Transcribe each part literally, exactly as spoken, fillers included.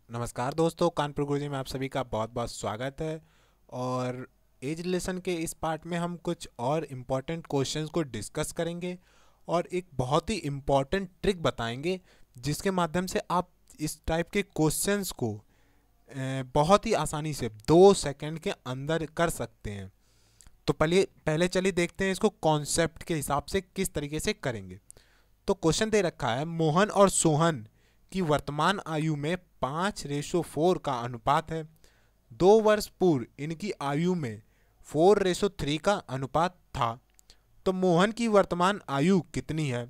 नमस्कार दोस्तों, कानपुर गुरुजी में आप सभी का बहुत बहुत स्वागत है। और एज रिलेशन के इस पार्ट में हम कुछ और इम्पॉर्टेंट क्वेश्चंस को डिस्कस करेंगे और एक बहुत ही इम्पॉर्टेंट ट्रिक बताएंगे जिसके माध्यम से आप इस टाइप के क्वेश्चंस को अ, बहुत ही आसानी से दो सेकंड के अंदर कर सकते हैं। तो पहले पहले चलिए देखते हैं इसको कॉन्सेप्ट के हिसाब से किस तरीके से करेंगे। तो क्वेश्चन दे रखा है, मोहन और सोहन की वर्तमान आयु में पाँच रेशो फोर का अनुपात है। दो वर्ष पूर्व इनकी आयु में फोर रेशो थ्री का अनुपात था। तो मोहन की वर्तमान आयु कितनी है?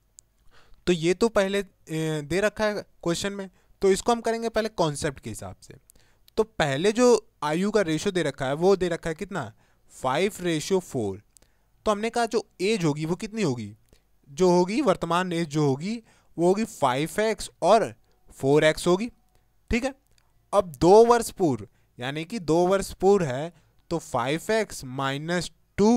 तो ये तो पहले ए, दे रखा है क्वेश्चन में, तो इसको हम करेंगे पहले कॉन्सेप्ट के हिसाब से। तो पहले जो आयु का रेशो दे रखा है वो दे रखा है कितना, फाइव रेशो फोर। तो हमने कहा जो एज होगी वो कितनी होगी, जो होगी वर्तमान एज जो होगी वो होगी फाइव एक्स और फोर एक्स होगी। ठीक है। अब दो वर्ष पूर्व यानी कि दो वर्ष पूर्व है तो five x minus two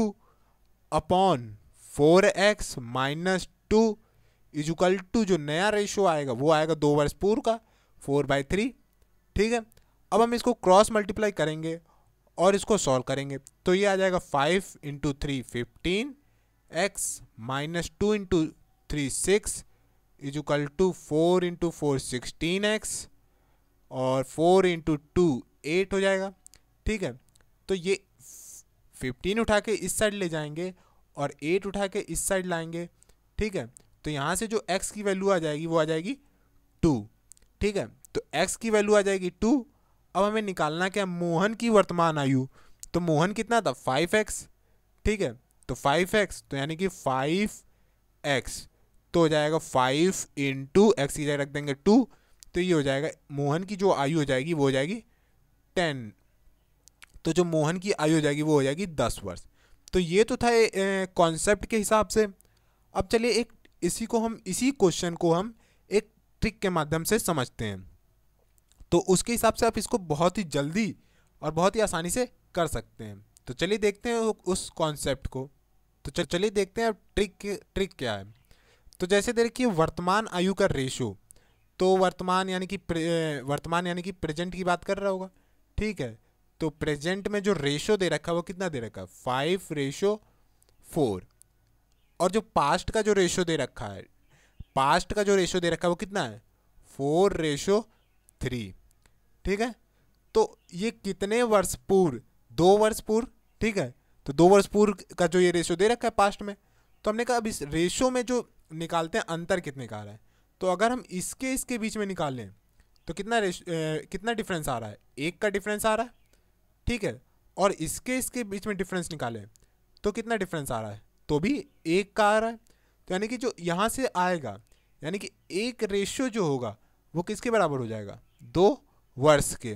upon four x minus two equal to जो नया रेशो आएगा वो आएगा दो वर्ष पूर्व का फोर बाई थ्री। ठीक है। अब हम इसको क्रॉस मल्टीप्लाई करेंगे और इसको सॉल्व करेंगे तो ये आ जाएगा five into three fifteen x minus two into three six equal to four into four sixteen x और फोर इंटू टू एट हो जाएगा। ठीक है। तो ये फिफ्टीन उठा के इस साइड ले जाएंगे और एट उठा के इस साइड लाएंगे। ठीक है। तो यहाँ से जो x की वैल्यू आ जाएगी वो आ जाएगी टू। ठीक है। तो x की वैल्यू आ जाएगी टू। अब हमें निकालना क्या, मोहन की वर्तमान आयु। तो मोहन कितना था, फाइव एक्स। ठीक है। तो फाइव एक्स तो यानी कि फाइव एक्स तो हो जाएगा फाइव इंटू एक्स की जगह रख देंगे टू। तो ये हो जाएगा मोहन की जो आयु हो जाएगी वो हो जाएगी टेन। तो जो मोहन की आयु हो जाएगी वो हो जाएगी दस वर्ष। तो ये तो था कॉन्सेप्ट के हिसाब से। अब चलिए एक इसी को हम इसी क्वेश्चन को हम एक ट्रिक के माध्यम से समझते हैं। तो उसके हिसाब से आप इसको बहुत ही जल्दी और बहुत ही आसानी से कर सकते हैं। तो चलिए देखते हैं उस कॉन्सेप्ट को। तो चलिए देखते हैं अब ट्रिक ट्रिक क्या है। तो जैसे देखिए वर्तमान आयु का रेशो, तो वर्तमान यानी कि वर्तमान यानी कि प्रेजेंट की बात कर रहा होगा। ठीक है। तो प्रेजेंट में जो रेशो दे रखा है वो कितना दे रखा है, फाइव रेशो फोर। और जो पास्ट का जो रेशो दे रखा है, पास्ट का जो रेशो दे रखा है वो कितना है, फोर रेशो थ्री। ठीक है। तो ये कितने वर्ष पूर्व, दो वर्ष पूर्व। ठीक है। तो दो वर्ष पूर्व का जो ये रेशो दे रखा है पास्ट में, तो हमने कहा अब इस रेशो में जो निकालते हैं अंतर कितने का आ रहा है। तो अगर हम इसके इसके बीच में निकालें तो कितना रेश ए, कितना डिफरेंस आ रहा है, एक का डिफरेंस आ रहा है। ठीक है। और इसके इसके बीच में डिफरेंस निकालें तो कितना डिफरेंस आ रहा है, तो भी एक का आ रहा है। तो यानी कि जो यहाँ से आएगा यानी कि एक रेशियो जो होगा वो किसके बराबर हो जाएगा, दो वर्ष के।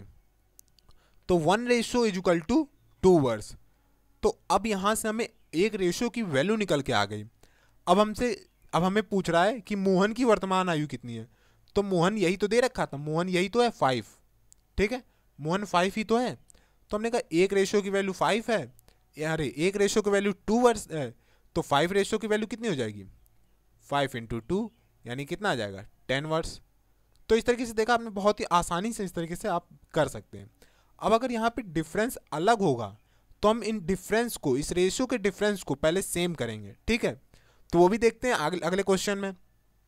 तो one ratio is equal to two वर्ष। तो अब यहाँ से हमें एक रेशियो की वैल्यू निकल के आ गई। अब हमसे अब हमें पूछ रहा है कि मोहन की वर्तमान आयु कितनी है। तो मोहन यही तो दे रखा था, मोहन यही तो है फाइव। ठीक है। मोहन फाइव ही तो है। तो हमने कहा एक रेशियो की वैल्यू फाइव है, अरे एक रेशियो की वैल्यू टू वर्ष है। तो फाइव रेशियो की वैल्यू कितनी हो जाएगी, फाइव इंटू टू यानी कितना आ जाएगा, टेन वर्ष। तो इस तरीके से देखा आपने, बहुत ही आसानी से इस तरीके से आप कर सकते हैं। अब अगर यहाँ पे डिफरेंस अलग होगा तो हम इन डिफरेंस को, इस रेशियो के डिफरेंस को पहले सेम करेंगे। ठीक है। तो वो भी देखते हैं अगले अगले क्वेश्चन में।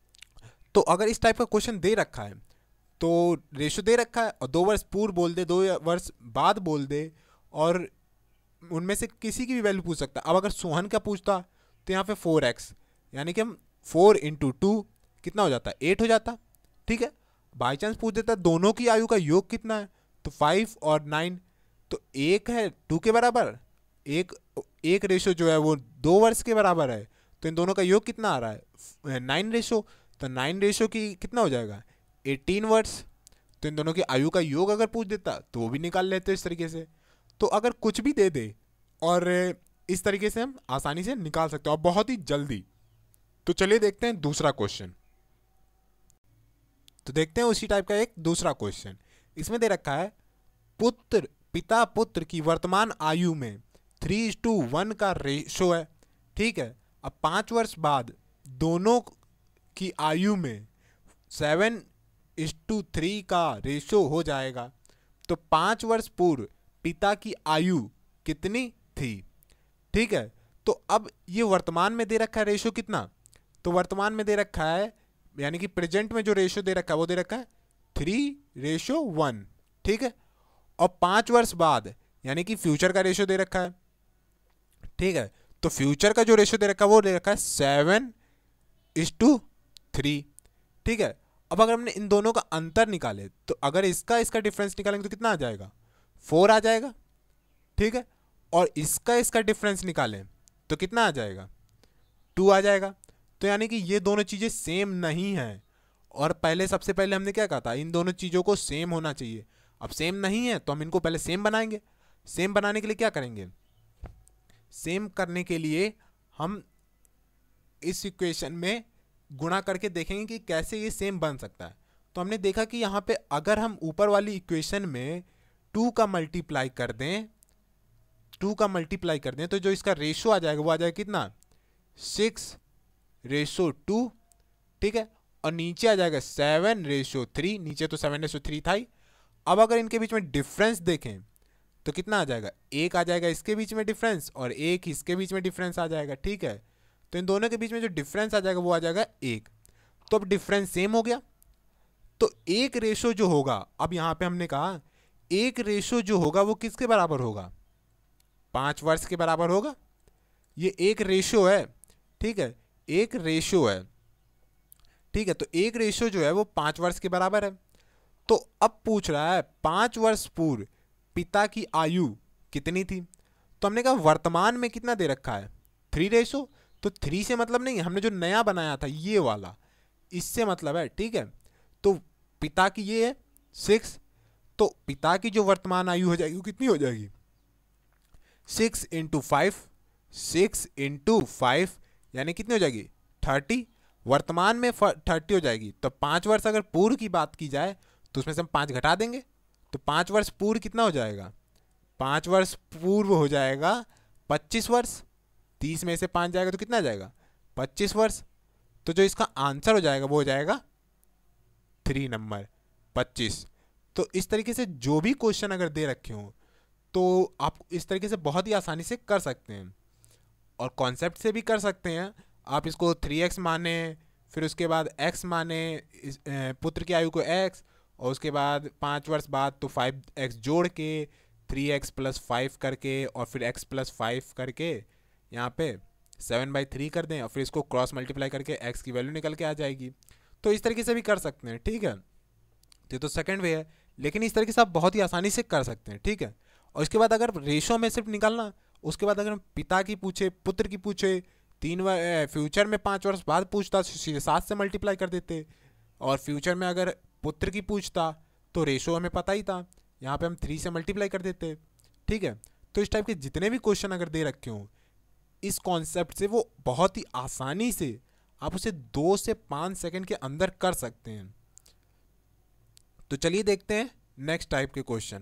तो अगर इस टाइप का क्वेश्चन दे रखा है तो रेशियो दे रखा है और दो वर्ष पूर्व बोल दे, दो वर्ष बाद बोल दे, और उनमें से किसी की भी वैल्यू पूछ सकता है। अब अगर सोहन का पूछता तो यहाँ पे फोर एक्स यानी कि हम फोर इंटू टू कितना हो जाता है, एट हो जाता। ठीक है। बाई चांस पूछ देता दोनों की आयु का योग कितना है, तो फाइव और नाइन, तो एक है टू के बराबर, एक एक रेशो जो है वो दो वर्ष के बराबर है। तो इन दोनों का योग कितना आ रहा है, नाइन रेशो। तो नाइन रेशो की कितना हो जाएगा, एटीन वर्ष। तो इन दोनों की आयु का योग अगर पूछ देता तो वो भी निकाल लेते इस तरीके से। तो अगर कुछ भी दे दे और इस तरीके से हम आसानी से निकाल सकते हैं और बहुत ही जल्दी। तो चलिए देखते हैं दूसरा क्वेश्चन। तो देखते हैं उसी टाइप का एक दूसरा क्वेश्चन। इसमें दे रखा है पुत्र पिता पुत्र की वर्तमान आयु में थ्री इज टू वन का रेशो है। ठीक है। अब पाँच वर्ष बाद दोनों की आयु में सेवन इस टू थ्री का रेशो हो जाएगा। तो पाँच वर्ष पूर्व पिता की आयु कितनी थी, ठीक है। तो अब ये वर्तमान में दे रखा है रेशो कितना, तो वर्तमान में दे रखा है यानी कि प्रेजेंट में जो रेशो दे रखा है वो दे रखा है थ्री रेशो वन, ठीक है। और पाँच वर्ष बाद यानी कि फ्यूचर का रेशो दे रखा है, ठीक है। तो फ्यूचर का जो रेशो दे रखा है वो दे रखा है सेवन इस टू थ्री, ठीक है। अब अगर हमने इन दोनों का अंतर निकाले तो अगर इसका इसका डिफरेंस निकालेंगे तो कितना आ जाएगा, फोर आ जाएगा, ठीक है। और इसका इसका डिफरेंस निकालें तो कितना आ जाएगा, टू आ जाएगा। तो यानी कि ये दोनों चीज़ें सेम नहीं हैं। और पहले सबसे पहले हमने क्या कहा था, इन दोनों चीज़ों को सेम होना चाहिए। अब सेम नहीं है तो हम इनको पहले सेम बनाएंगे। सेम बनाने के लिए क्या करेंगे, सेम करने के लिए हम इस इक्वेशन में गुणा करके देखेंगे कि कैसे ये सेम बन सकता है। तो हमने देखा कि यहाँ पे अगर हम ऊपर वाली इक्वेशन में टू का मल्टीप्लाई कर दें टू का मल्टीप्लाई कर दें तो जो इसका रेशो आ जाएगा वो आ जाएगा कितना, सिक्स रेशो टू, ठीक है। और नीचे आ जाएगा सेवन रेशो थ्री, नीचे तो सेवन रेशो थ्री था ही। अब अगर इनके बीच में डिफरेंस देखें तो कितना आ जाएगा, एक आ जाएगा इसके बीच में डिफरेंस और एक इसके बीच में डिफरेंस आ जाएगा, ठीक है। तो इन दोनों के बीच में जो डिफरेंस आ जाएगा वो आ जाएगा एक। तो अब डिफरेंस सेम हो गया। तो एक रेशो जो होगा, अब यहां पे हमने कहा एक रेशो जो होगा वो किसके बराबर होगा, पांच वर्ष के बराबर होगा। ये एक रेशो है, ठीक है, एक रेशो है, ठीक है। तो एक रेशो जो है वो पांच वर्ष के बराबर है। तो अब पूछ रहा है पांच वर्ष पूर्व पिता की आयु कितनी थी। तो हमने कहा वर्तमान में कितना दे रखा है, थ्री रेशो। तो थ्री से मतलब नहीं, हमने जो नया बनाया था ये वाला, इससे मतलब है, ठीक है। तो पिता की ये है सिक्स, तो पिता की जो वर्तमान आयु हो जाएगी वो कितनी हो जाएगी, six into five, six into five यानी कितनी हो जाएगी, थर्टी। वर्तमान में थर्टी हो जाएगी। तो पाँच वर्ष अगर पूर्व की बात की जाए तो उसमें से हम पाँच घटा देंगे तो पाँच वर्ष पूर्व कितना हो जाएगा, पाँच वर्ष पूर्व हो जाएगा पच्चीस वर्ष। तीस में से पाँच जाएगा तो कितना आ जाएगा, पच्चीस वर्ष। तो जो इसका आंसर हो जाएगा वो हो जाएगा थ्री नंबर पच्चीस। तो इस तरीके से जो भी क्वेश्चन अगर दे रखे हों तो आप इस तरीके से बहुत ही आसानी से कर सकते हैं। और कॉन्सेप्ट से भी कर सकते हैं। आप इसको थ्री एक्स माने, फिर उसके बाद एक्स माने, इस, ए, पुत्र की आयु को एक्स, और उसके बाद पाँच वर्ष बाद तो फाइव एक्स जोड़ के थ्री एक्स प्लस फाइव करके और फिर एक्स प्लस फाइव करके यहाँ पे सेवन बाई थ्री कर दें और फिर इसको क्रॉस मल्टीप्लाई करके एक्स की वैल्यू निकल के आ जाएगी। तो इस तरीके से भी कर सकते हैं, ठीक है। तो ये तो सेकंड वे है, लेकिन इस तरीके से आप बहुत ही आसानी से कर सकते हैं, ठीक है। और इसके बाद अगर रेशो में सिर्फ निकालना, उसके बाद अगर हम पिता की पूछे, पुत्र की पूछे, तीन फ्यूचर में पाँच वर्ष बाद पूछता सीधे सात से मल्टीप्लाई कर देते, और फ्यूचर में अगर पुत्र की पूछता तो रेशो हमें पता ही था, यहाँ पे हम थ्री से मल्टीप्लाई कर देते, ठीक है। तो इस टाइप के जितने भी क्वेश्चन अगर दे रखे हों इस कॉन्सेप्ट से, वो बहुत ही आसानी से आप उसे दो से पाँच सेकंड के अंदर कर सकते हैं। तो चलिए देखते हैं नेक्स्ट टाइप के क्वेश्चन।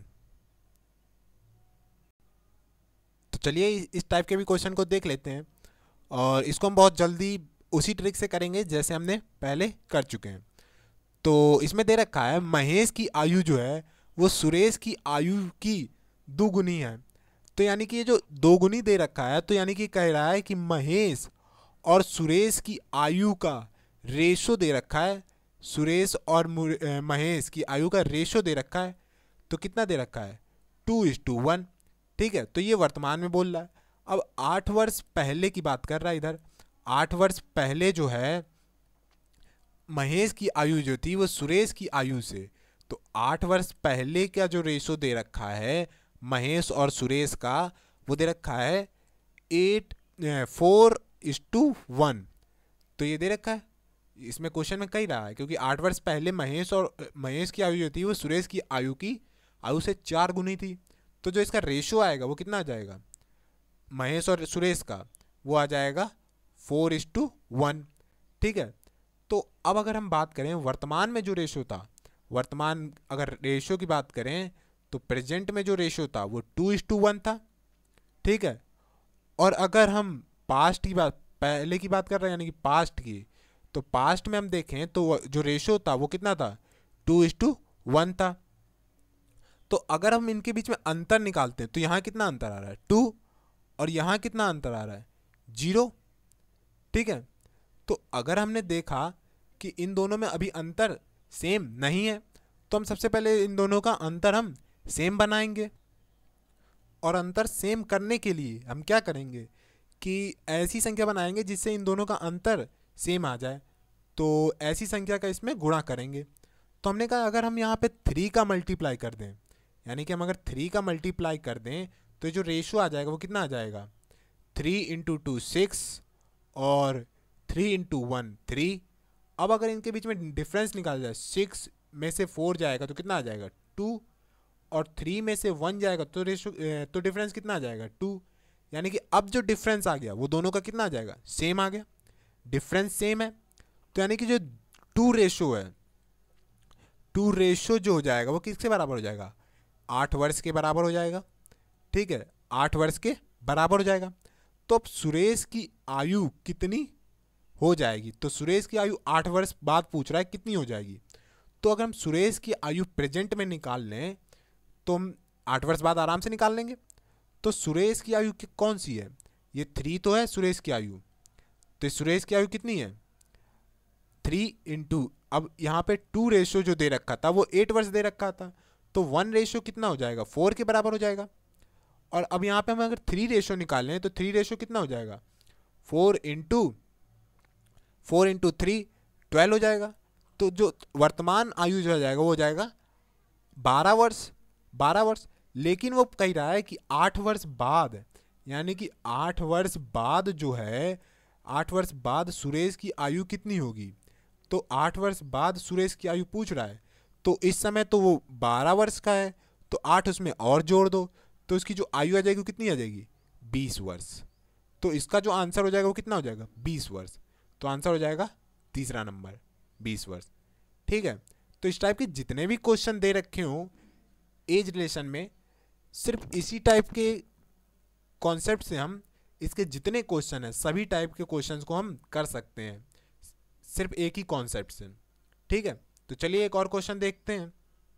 तो चलिए इस टाइप के भी क्वेश्चन को देख लेते हैं, और इसको हम बहुत जल्दी उसी ट्रिक से करेंगे जैसे हमने पहले कर चुके हैं। तो इसमें दे रखा है महेश की आयु जो है वो सुरेश की आयु की दोगुनी है। तो यानी कि ये जो दोगुनी दे रखा है, तो यानी कि कह रहा है कि महेश और सुरेश की आयु का रेशो दे रखा है, सुरेश और महेश की आयु का रेशो दे रखा है। तो कितना दे रखा है, टू इज टू वन, ठीक है। तो ये वर्तमान में बोल रहा है। अब आठ वर्ष पहले की बात कर रहा है इधर। आठ वर्ष पहले जो है महेश की आयु जो थी वो सुरेश की आयु से, तो आठ वर्ष पहले का जो रेशो दे रखा है महेश और सुरेश का, वो दे रखा है eight four is to one. तो ये दे रखा है, इसमें क्वेश्चन में कही रहा है क्योंकि आठ वर्ष पहले महेश और महेश की आयु जो थी वो सुरेश की आयु की आयु से चार गुनी थी। तो जो इसका रेशो आएगा वो कितना आ जाएगा, महेश और सुरेश का, वो आ जाएगा फोर इज टू वन, ठीक है। तो अब अगर हम बात करें वर्तमान में जो रेशो था, वर्तमान अगर रेशो की बात करें तो प्रेजेंट में जो रेशो था वो टू इज टू वन था, ठीक है। और अगर हम पास्ट की बात, पहले की बात कर रहे हैं यानी कि पास्ट की, तो पास्ट में हम देखें तो जो रेशो था वो कितना था, टू इज टू वन था। तो अगर हम इनके बीच में अंतर निकालते हैं तो यहाँ कितना अंतर आ रहा है, टू, और यहाँ कितना अंतर आ रहा है, जीरो। ठीक है, तो अगर हमने देखा कि इन दोनों में अभी अंतर सेम नहीं है तो हम सबसे पहले इन दोनों का अंतर हम सेम बनाएंगे। और अंतर सेम करने के लिए हम क्या करेंगे कि ऐसी संख्या बनाएंगे जिससे इन दोनों का अंतर सेम आ जाए, तो ऐसी संख्या का इसमें गुणा करेंगे। तो हमने कहा अगर हम यहाँ पे थ्री का मल्टीप्लाई कर दें, यानी कि हम अगर थ्री का मल्टीप्लाई कर दें तो जो रेशो आ जाएगा वो कितना आ जाएगा, थ्री इंटू टू सिक्स और थ्री इंटू वन थ्री। अब अगर इनके बीच में डिफरेंस निकाला जाए, सिक्स में से फोर जाएगा तो कितना आ जाएगा, टू, और थ्री में से वन जाएगा तो रेशो तो डिफरेंस कितना आ जाएगा, टू। यानी कि अब जो डिफरेंस आ गया वो दोनों का कितना आ जाएगा, सेम आ गया। डिफरेंस सेम है तो यानी कि जो टू रेशो है, टू रेशो जो हो जाएगा वो किसके बराबर हो जाएगा, आठ वर्ष के बराबर हो जाएगा। ठीक है, आठ वर्ष के बराबर हो जाएगा। तो अब सुरेश की आयु कितनी हो जाएगी, तो सुरेश की आयु आठ वर्ष बाद पूछ रहा है कितनी हो जाएगी। तो अगर हम सुरेश की आयु प्रेजेंट में निकाल लें तो हम आठ वर्ष बाद आराम से निकाल लेंगे। तो सुरेश की आयु कौन सी है, ये थ्री तो है सुरेश की आयु, तो सुरेश की आयु कितनी है, थ्री इंटू, अब यहाँ पे टू रेशो जो दे रखा था वो एट वर्ष दे रखा था, तो वन रेशो कितना हो जाएगा, फोर के बराबर हो जाएगा। और अब यहाँ पे हम अगर थ्री रेशो निकाल लें तो थ्री रेशो कितना हो जाएगा, four into four into three twelve हो जाएगा। तो जो वर्तमान आयु जो हो जाएगा वो हो जाएगा बारह वर्ष, बारह वर्ष। लेकिन वो कह रहा है कि आठ वर्ष बाद, यानी कि आठ वर्ष बाद जो है, आठ वर्ष बाद सुरेश की आयु कितनी होगी। तो आठ वर्ष बाद सुरेश की आयु पूछ रहा है, तो इस समय तो वो बारह वर्ष का है, तो आठ उसमें और जोड़ दो तो उसकी जो आयु आ जाएगी वो कितनी आ जाएगी, बीस वर्ष। तो इसका जो आंसर हो जाएगा वो कितना हो जाएगा, बीस वर्ष। तो आंसर हो जाएगा तीसरा नंबर, बीस वर्ष। ठीक है, तो इस टाइप के जितने भी क्वेश्चन दे रखे हों एज रिलेशन में, सिर्फ इसी टाइप के कॉन्सेप्ट से हम इसके जितने क्वेश्चन हैं सभी टाइप के क्वेश्चंस को हम कर सकते हैं, सिर्फ एक ही कॉन्सेप्ट से। ठीक है, तो चलिए एक और क्वेश्चन देखते हैं।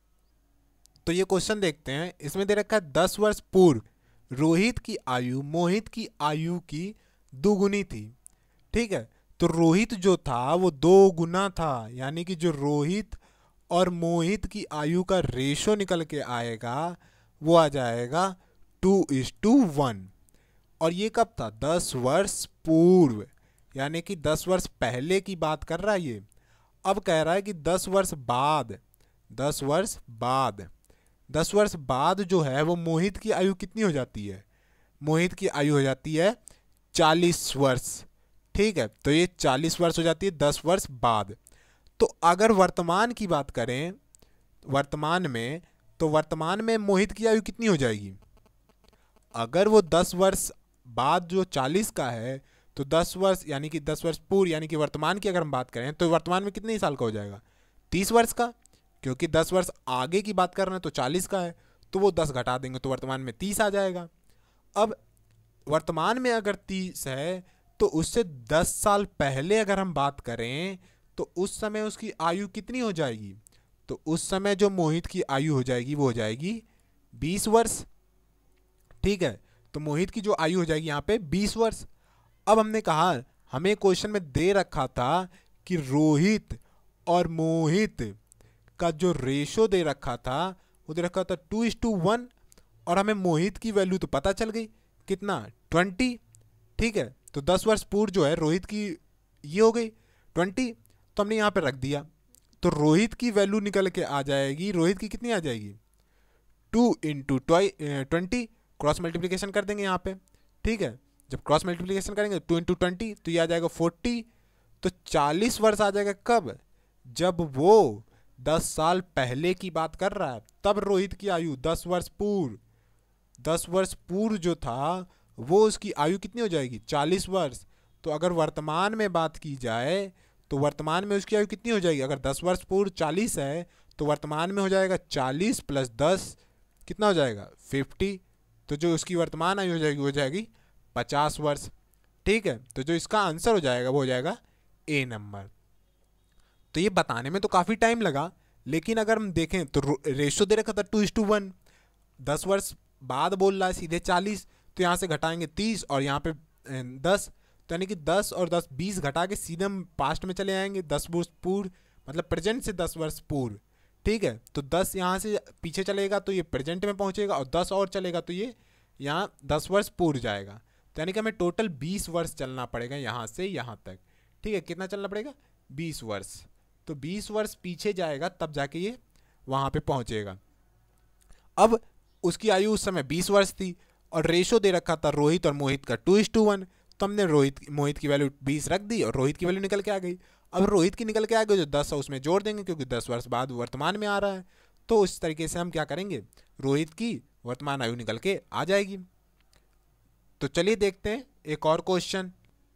तो ये क्वेश्चन देखते हैं, इसमें दे रखा है दस वर्ष पूर्व रोहित की आयु मोहित की आयु की दोगुनी थी। ठीक है, तो रोहित जो था वो दो गुना था, यानी कि जो रोहित और मोहित की आयु का रेशो निकल के आएगा वो आ जाएगा टू इज टू वन। और ये कब था, दस वर्ष पूर्व, यानी कि दस वर्ष पहले की बात कर रहा है ये। अब कह रहा है कि दस वर्ष बाद, दस वर्ष बाद दस वर्ष बाद जो है वो मोहित की आयु कितनी हो जाती है, मोहित की आयु हो जाती है चालीस वर्ष। ठीक है, तो ये चालीस वर्ष हो जाती है दस वर्ष बाद। तो अगर वर्तमान की बात करें, वर्तमान में, तो वर्तमान में मोहित की आयु कितनी हो जाएगी, अगर वो दस वर्ष बाद जो चालीस का है तो दस वर्ष यानी कि दस वर्ष पूर्व यानी कि वर्तमान की अगर हम बात करें तो वर्तमान में कितने साल का हो जाएगा, तीस वर्ष का, क्योंकि दस वर्ष आगे की बात कर रहे हैं तो चालीस का है, तो वो दस घटा देंगे तो वर्तमान में तीस आ जाएगा। अब वर्तमान में अगर तीस है तो उससे दस साल पहले अगर हम बात करें तो उस समय उसकी आयु कितनी हो जाएगी, तो उस समय जो मोहित की आयु हो जाएगी वो हो जाएगी बीस वर्ष। ठीक है, तो मोहित की जो आयु हो जाएगी यहाँ पे बीस वर्ष। अब हमने कहा हमें क्वेश्चन में दे रखा था कि रोहित और मोहित का जो रेशो दे रखा था वो दे रखा था टू इज टू वन, और हमें मोहित की वैल्यू तो पता चल गई कितना, ट्वेंटी। ठीक है, तो दस वर्ष पूर्व जो है रोहित की ये हो गई ट्वेंटी, तो हमने यहाँ पे रख दिया, तो रोहित की वैल्यू निकल के आ जाएगी, रोहित की कितनी आ जाएगी, two into twenty, cross multiplication कर देंगे यहाँ पे। ठीक है, जब क्रॉस मल्टीप्लिकेशन करेंगे टू इंटू ट्वेंटी तो ये आ जाएगा फोर्टी, तो चालीस वर्ष आ जाएगा कब, जब वो दस साल पहले की बात कर रहा है, तब रोहित की आयु दस वर्ष पूर्व, दस वर्ष पूर्व जो था वो उसकी आयु कितनी हो जाएगी, चालीस वर्ष। तो अगर वर्तमान में बात की जाए तो वर्तमान में उसकी आयु कितनी हो जाएगी, अगर दस वर्ष पूर्व चालीस है तो वर्तमान में हो जाएगा चालीस प्लस दस कितना हो जाएगा, फिफ्टी। तो जो उसकी वर्तमान आयु हो जाएगी वो हो जाएगी पचास वर्ष। ठीक है, तो जो इसका आंसर हो जाएगा वो हो जाएगा ए नंबर। तो ये बताने में तो काफ़ी टाइम लगा, लेकिन अगर हम देखें तो रेशो दे रखा था टू इज टू वन, दस वर्ष बाद बोल रहा है सीधे चालीस, तो यहाँ से घटाएंगे तीस और यहाँ पे दस, तो यानी कि दस और दस बीस घटा के सीधे हम पास्ट में चले आएंगे, दस वर्ष पूर्व, मतलब प्रेजेंट से दस वर्ष पूर्व। ठीक है, तो दस यहाँ से पीछे चलेगा तो ये प्रेजेंट में पहुँचेगा, और दस और चलेगा तो ये यहाँ दस वर्ष पूर्व जाएगा। तो यानी कि हमें टोटल बीस वर्ष चलना पड़ेगा यहाँ से यहाँ तक। ठीक है, कितना चलना पड़ेगा? बीस वर्ष। तो बीस वर्ष पीछे जाएगा तब जाके ये वहाँ पे पहुँचेगा। अब उसकी आयु उस समय बीस वर्ष थी और रेशो दे रखा था रोहित और मोहित का टू इज टू वन, तो हमने रोहित मोहित की वैल्यू बीस रख दी और रोहित की वैल्यू निकल के आ गई। अब रोहित की निकल के आ गई जो दस है उसमें जोड़ देंगे क्योंकि दस वर्ष बाद वर्तमान में आ रहा है, तो उस तरीके से हम क्या करेंगे, रोहित की वर्तमान आयु निकल के आ जाएगी। तो चलिए देखते हैं एक और क्वेश्चन।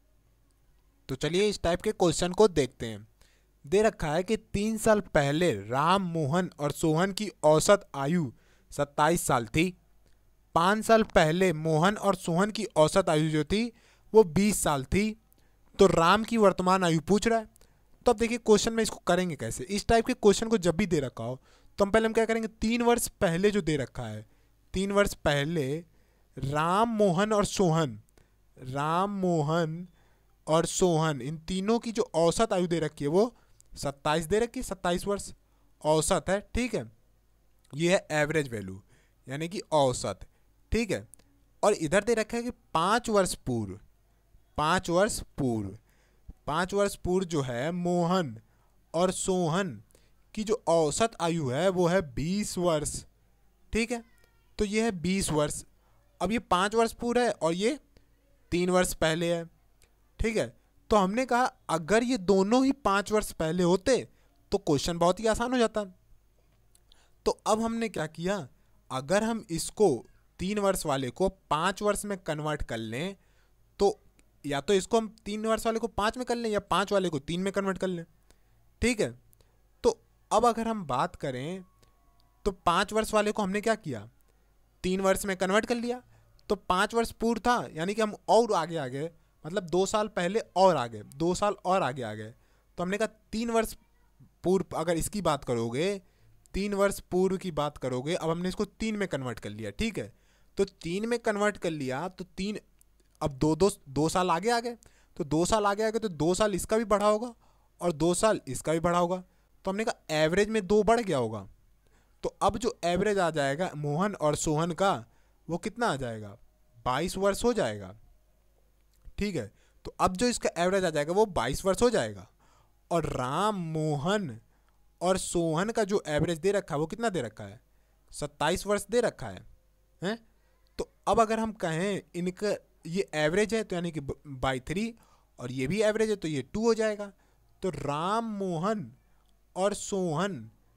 तो चलिए इस टाइप के क्वेश्चन को देखते हैं। दे रखा है कि तीन साल पहले राम, मोहन और सोहन की औसत आयु सत्ताईस साल थी। पाँच साल पहले मोहन और सोहन की औसत आयु जो थी वो बीस साल थी। तो राम की वर्तमान आयु पूछ रहा है। तो अब देखिए क्वेश्चन में इसको करेंगे कैसे। इस टाइप के क्वेश्चन को जब भी दे रखा हो तो हम पहले हम क्या करेंगे, तीन वर्ष पहले जो दे रखा है, तीन वर्ष पहले राम, मोहन और सोहन, राम, मोहन और सोहन इन तीनों की जो औसत आयु दे रखी है वो सत्ताईस दे रखी है, सत्ताईस वर्ष औसत है। ठीक है, ये है एवरेज वैल्यू यानी कि औसत। ठीक है, और इधर दे रखा है कि पाँच वर्ष पूर्व, पाँच वर्ष पूर्व, पाँच वर्ष पूर्व जो है मोहन और सोहन की जो औसत आयु है वो है बीस वर्ष। ठीक है, तो ये है बीस वर्ष। अब ये पाँच वर्ष पूर्व है और ये तीन वर्ष पहले है। ठीक है, तो हमने कहा अगर ये दोनों ही पाँच वर्ष पहले होते तो क्वेश्चन बहुत ही आसान हो जाता। तो अब हमने क्या किया, अगर हम इसको तीन वर्ष वाले को पाँच वर्ष में कन्वर्ट कर लें तो या तो इसको हम तीन वर्ष वाले को पाँच में कर लें या पाँच वाले को तीन में कन्वर्ट कर लें। ठीक है, तो अब अगर हम बात करें तो पाँच वर्ष वाले को हमने क्या किया, तीन वर्ष में कन्वर्ट कर लिया। तो पाँच वर्ष पूर्व था यानी कि हम और आगे आ गए, मतलब दो साल पहले और आगे, दो साल और आगे आ गए। तो हमने कहा तीन वर्ष पूर्व अगर इसकी बात करोगे, तीन वर्ष पूर्व की बात करोगे, अब हमने इसको तीन में कन्वर्ट कर लिया। ठीक है, तो तीन में कन्वर्ट कर लिया तो तीन, अब दो दो दो साल आगे आ गए, तो दो साल आगे आ गए तो दो साल इसका भी बढ़ा होगा और दो साल इसका भी बढ़ा होगा। तो हमने कहा एवरेज में दो बढ़ गया होगा। तो अब जो एवरेज आ जाएगा मोहन और सोहन का वो कितना आ जाएगा, बाईस वर्ष हो जाएगा। ठीक है, तो अब जो इसका एवरेज आ जाएगा वो बाईस वर्ष हो जाएगा। और राम, मोहन और सोहन का जो एवरेज दे रखा है वो कितना दे रखा है, सत्ताईस वर्ष दे रखा है हैं। तो अब अगर हम कहें इनका ये एवरेज है तो यानी कि बाई थ्री और ये भी एवरेज है तो ये टू हो जाएगा। तो राम, मोहन और सोहन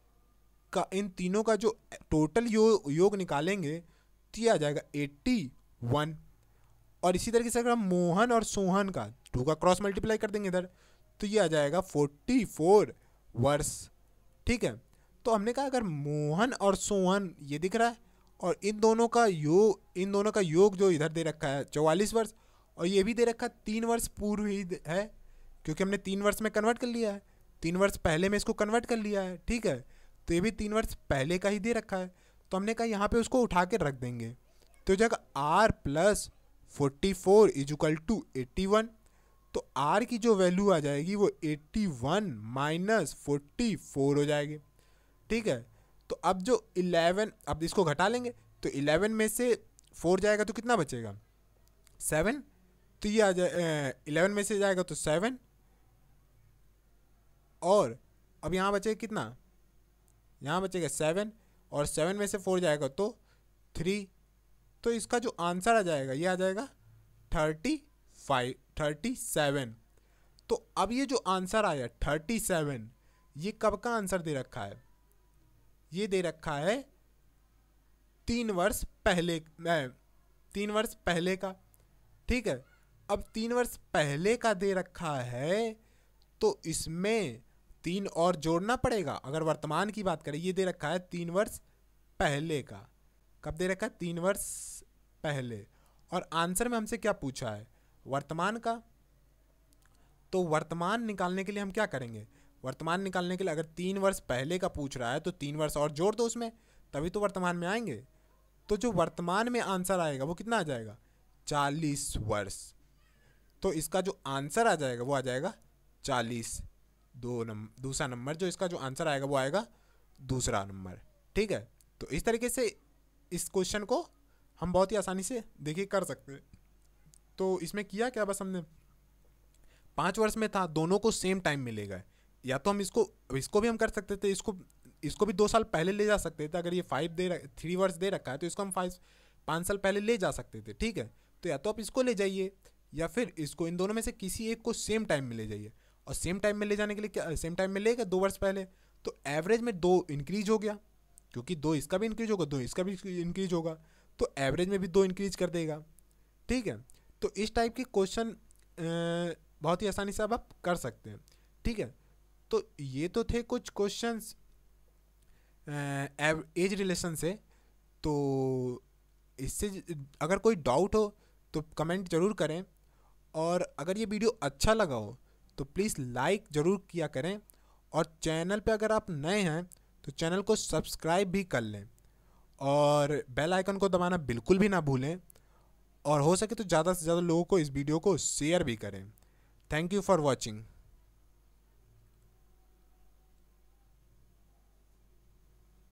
का इन तीनों का जो टोटल यो, योग निकालेंगे तो ये आ जाएगा एट्टी वन। और इसी तरीके से अगर हम मोहन और सोहन का टू का क्रॉस मल्टीप्लाई कर देंगे इधर तो ये आ जाएगा फोर्टी फोर वर्ष। ठीक है, तो हमने कहा अगर मोहन और सोहन ये दिख रहा है और इन दोनों का योग, इन दोनों का योग जो इधर दे रखा है चौवालीस वर्ष और ये भी दे रखा है तीन वर्ष पूर्व ही है क्योंकि हमने तीन वर्ष में कन्वर्ट कर लिया है, तीन वर्ष पहले में इसको कन्वर्ट कर लिया है। ठीक है, तो ये भी तीन वर्ष पहले का ही दे रखा है। तो हमने कहा यहाँ पे उसको उठा के रख देंगे तो जगह R plus forty four is equal to eighty one. तो आर की जो वैल्यू आ जाएगी वो eighty one minus forty four हो जाएगी। ठीक है, तो अब जो इलेवन, अब इसको घटा लेंगे तो इलेवन में से फोर जाएगा तो कितना बचेगा, सेवन। तो ये आ जाए इलेवन में से जाएगा तो सेवन और अब यहाँ बचेगा कितना, यहाँ बचेगा सेवन और सेवन में से फोर जाएगा तो थ्री। तो इसका जो आंसर आ जाएगा ये आ जाएगा थर्टी फाइव थर्टी सेवन। तो अब ये जो आंसर आया थर्टी सेवन ये कब का आंसर दे रखा है, ये दे रखा है तीन वर्ष पहले, तीन वर्ष पहले का। ठीक है, अब तीन वर्ष पहले का दे रखा है तो इसमें तीन और जोड़ना पड़ेगा। अगर वर्तमान की बात करें ये दे रखा है तीन वर्ष पहले का, कब दे रखा है, तीन वर्ष पहले। और आंसर में हमसे क्या पूछा है, वर्तमान का। तो वर्तमान निकालने के लिए हम क्या करेंगे, वर्तमान निकालने के लिए अगर तीन वर्ष पहले का पूछ रहा है तो तीन वर्ष और जोड़ दो उसमें, तभी तो वर्तमान में आएंगे। तो जो वर्तमान में आंसर आएगा वो कितना आ जाएगा, चालीस वर्ष। तो इसका जो आंसर आ जाएगा वो आ जाएगा चालीस। दो नंबर दूसरा नंबर जो इसका जो आंसर आएगा वो आएगा दूसरा नंबर। ठीक है, तो इस तरीके से इस क्वेश्चन को हम बहुत ही आसानी से देखिए कर सकते हैं। तो इसमें किया क्या, बस हमने पाँच वर्ष में था, दोनों को सेम टाइम मिलेगा। या तो हम इसको इसको भी हम कर सकते थे, इसको इसको भी दो साल पहले ले जा सकते थे। अगर ये फाइव दे थ्री वर्ष दे रखा है तो इसको हम फाइव पाँच साल पहले ले जा सकते थे। ठीक है, तो या तो आप इसको ले जाइए या फिर इसको, इन दोनों में से किसी एक को सेम टाइम में ले जाइए। और सेम टाइम में ले जाने के लिए क्या, सेम टाइम में लेगा दो वर्ष पहले, तो एवरेज में दो इंक्रीज हो गया, क्योंकि दो इसका भी इंक्रीज होगा, दो इसका भी इंक्रीज होगा, तो एवरेज में भी दो इंक्रीज कर देगा। ठीक है, तो इस टाइप के क्वेश्चन बहुत ही आसानी से अब आप कर सकते हैं। ठीक है, तो ये तो थे कुछ क्वेश्चंस एज रिलेशन से। तो इससे अगर कोई डाउट हो तो कमेंट ज़रूर करें, और अगर ये वीडियो अच्छा लगा हो तो प्लीज़ लाइक ज़रूर किया करें, और चैनल पे अगर आप नए हैं तो चैनल को सब्सक्राइब भी कर लें, और बेल आइकन को दबाना बिल्कुल भी ना भूलें, और हो सके तो ज़्यादा से ज़्यादा लोगों को इस वीडियो को शेयर भी करें। Thank you for watching.